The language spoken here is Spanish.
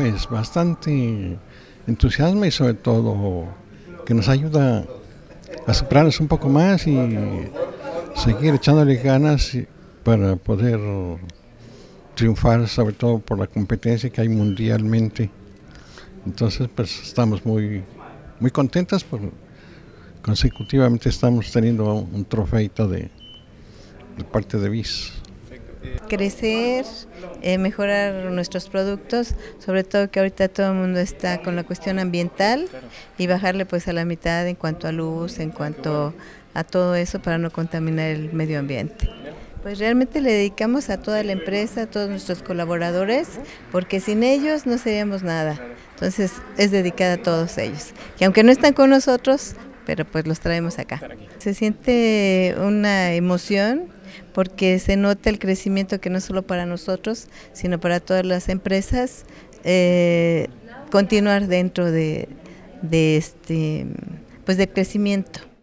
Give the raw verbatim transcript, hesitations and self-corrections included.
pues bastante entusiasmo y sobre todo que nos ayuda a superarnos un poco más y seguir echándole ganas para poder triunfar, sobre todo por la competencia que hay mundialmente. Entonces pues estamos muy, muy contentos porque consecutivamente estamos teniendo un trofeito de, de parte de B I S. Crecer, eh, mejorar nuestros productos, sobre todo que ahorita todo el mundo está con la cuestión ambiental y bajarle pues a la mitad en cuanto a luz, en cuanto a todo eso para no contaminar el medio ambiente. Pues realmente le dedicamos a toda la empresa, a todos nuestros colaboradores, porque sin ellos no seríamos nada. Entonces es dedicada a todos ellos, que aunque no están con nosotros, pero pues los traemos acá. Se siente una emoción porque se nota el crecimiento que no solo para nosotros, sino para todas las empresas, eh, continuar dentro de, de este, pues del crecimiento.